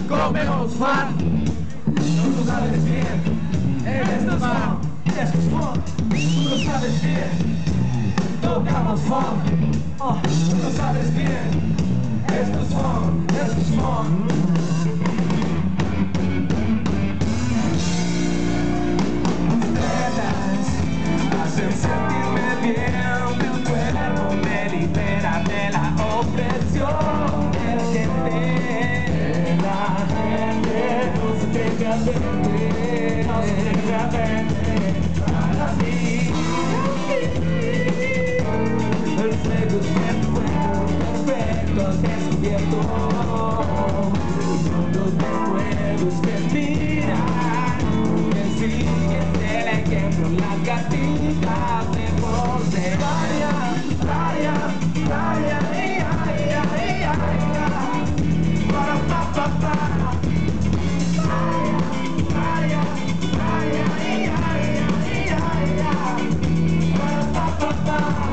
comemos fan. No lo sabes bien, esto es fan, esto es fun. Tú lo sabes bien, tocamos funk. Tú lo sabes bien, esto es fun, esto es fun. Hacen sentirme bien, mi cuerpo me libera de la opresión de la gente no se deja vender, no se deja vender para mí. El fuego es perfecto al descubierto, los recuerdos que miran, que siguen el ejemplo, las gatitas de borde. Vaya, vaya, vaya, ay, ay, ay, ay, para pa pa pa. Vaya, vaya, vaya, ay, ay, ay, ay, para pa pa pa.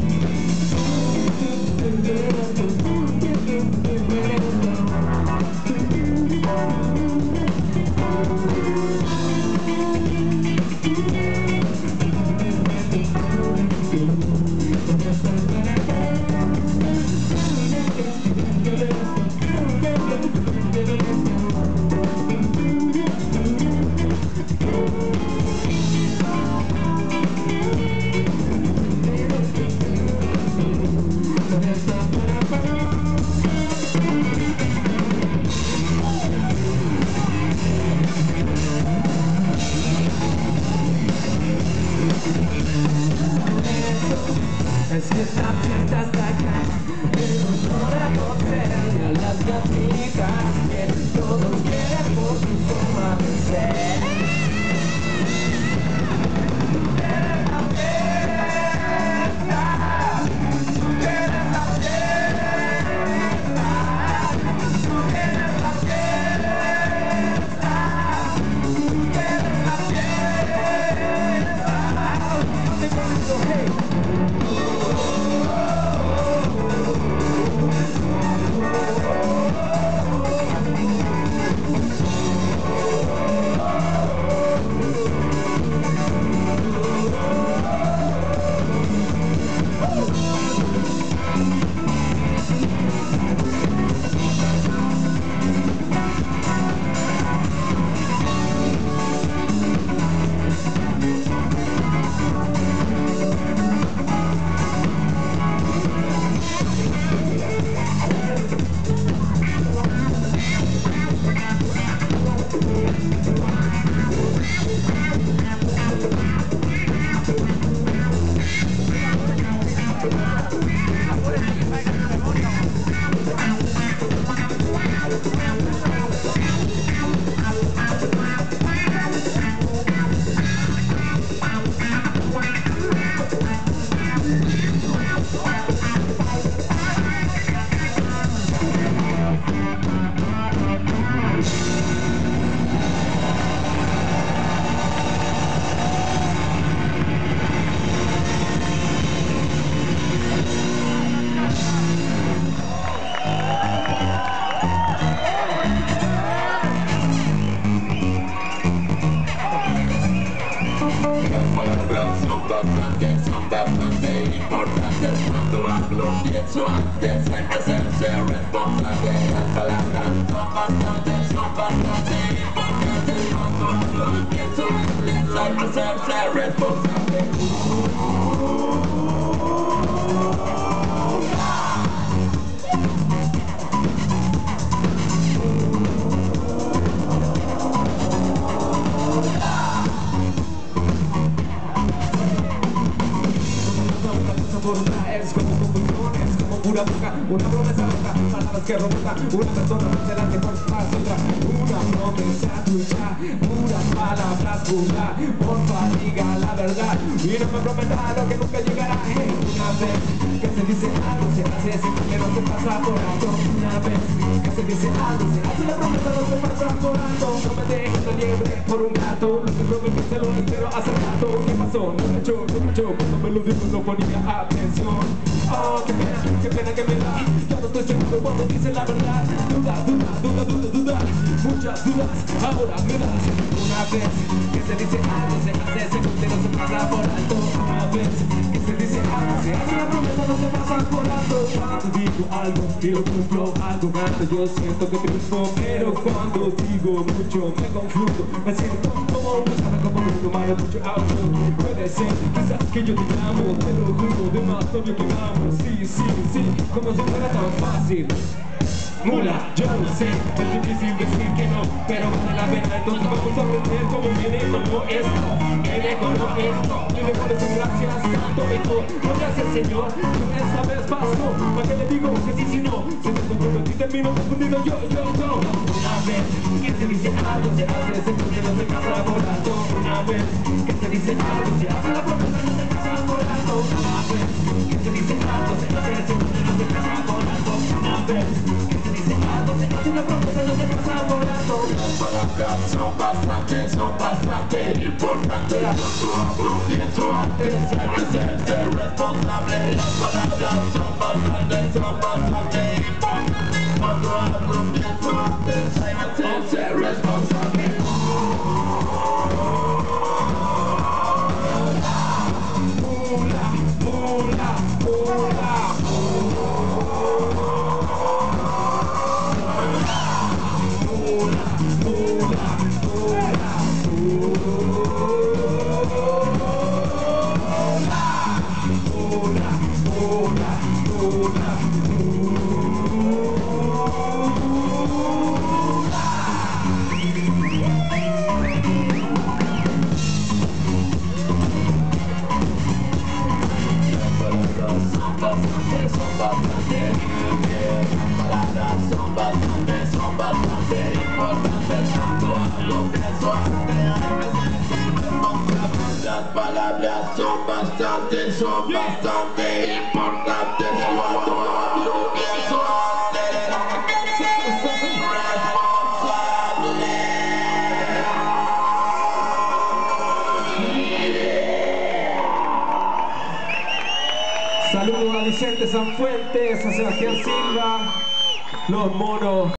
Es que esta fiesta está acá, el olor a botella, las gatitas que todos quieren por su forma de ser. Eres la fiesta, eres la fiesta, eres la fiesta, eres la fiesta. Hey. Pienso antes en hacerse responsable de las palabras son bastante importantes. Cuando pienso en hacerse responsable. Es como confusiones, como pura boca, una promesa loca, palabras que rebotan, una persona más delante por más otra, una promesa tuya, puras palabras pura, por fatiga la verdad, y no me prometa lo que nunca llegará. Una vez que se dice algo, se hace sin que no se pasa por alto. Una vez que se dice algo, se hace la promesa, no se pasa por alto. No me dejes la liebre por un gato, lo que prometiste lo espero hace rato. ¿Qué pasó? No me echó, cuando me lo digo no fue ponía atención. Oh, qué pena que me da. Yo no estoy seguro cuando dice la verdad. Duda, muchas dudas, ahora me das. Una vez que se dice algo, se hace, segundo no se pasa por alto. Una vez que se dice algo, se hace la promesa, no se pasa por alto. Cuando digo algo y lo cumplo, algo gano, yo siento que triunfo. Pero cuando digo mucho, me confundo. Me siento como un persona, como un humano, mucho auto. Puede ser, quizás que yo te llamo, te lo juro, de más obvio que vamos. Sí, como si fuera tan fácil. Mula, yo lo sé, es difícil decir que no, pero vale la pena, entonces vamos a aprender cómo viene como esto, y le pones un gracias, santo mejor, no gracias Señor, esta vez paso, ¿para qué le digo que sí, si no? Si te comprometo y termino confundido yo, una vez que se dice algo, se hace, se no se pasa volando, una vez que se dice algo, se hace la promesa, no se pasa volando, una vez que se dice algo, se hace, no se pasa volando, una vez una promesa no se pasa volando. Las palabras son bastante importantes. Cuando hablo pienso antes de ser responsable. Las palabras son bastante importantes. Cuando hablo pienso antes de ser responsable. Son bastante importantes. Cuando hablo pienso antes. Las palabras son bastante importantes. Cuando hablo pienso Saludos a Vicente Sanfuentes, a Sebastián Silva, los monos.